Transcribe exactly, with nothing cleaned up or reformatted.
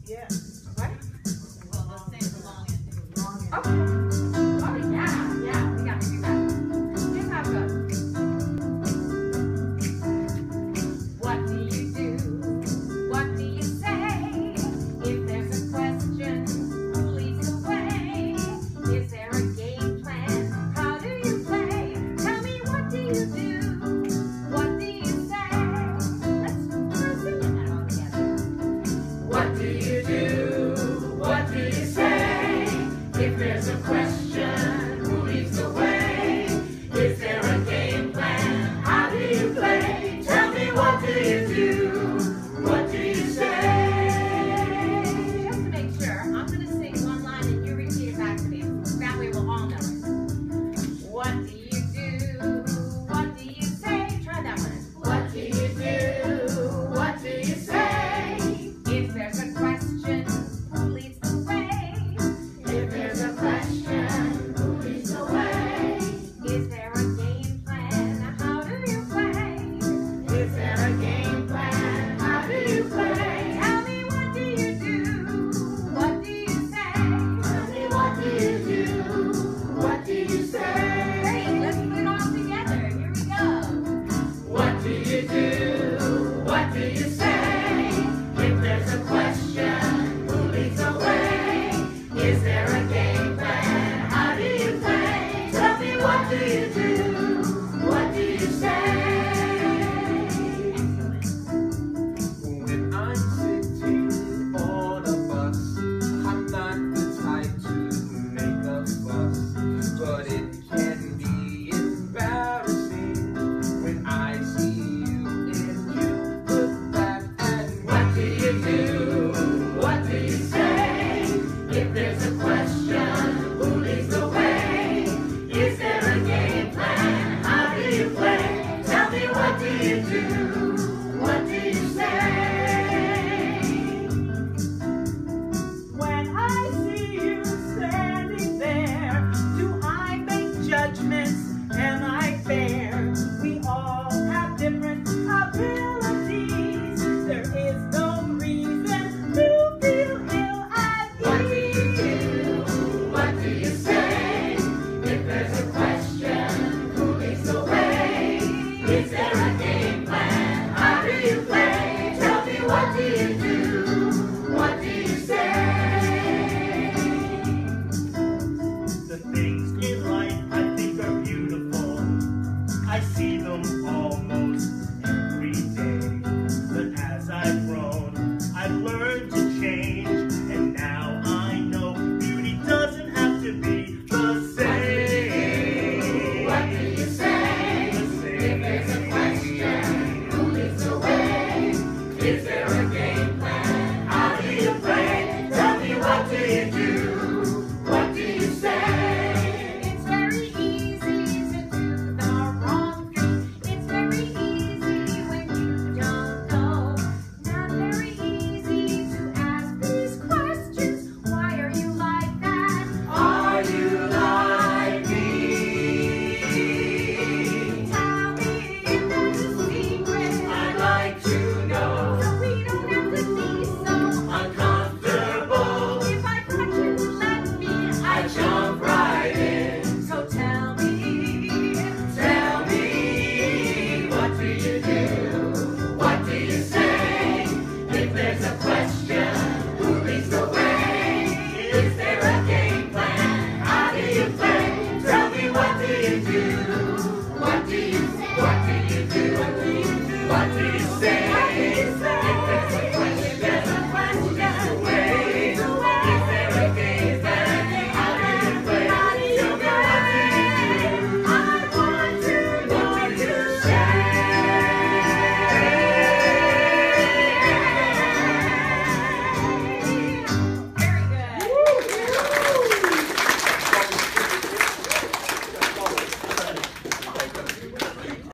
Yeah. Right? Well, let's sing the long end. Long end. Okay. Oh, yeah, yeah, we got to do that. Here's how it goes. What do you do? What do you say? If there's a question, who leads the way? Is there a game plan? How do you play? Tell me, what do you do? What do you say? Let's try singing that all together. What do you do?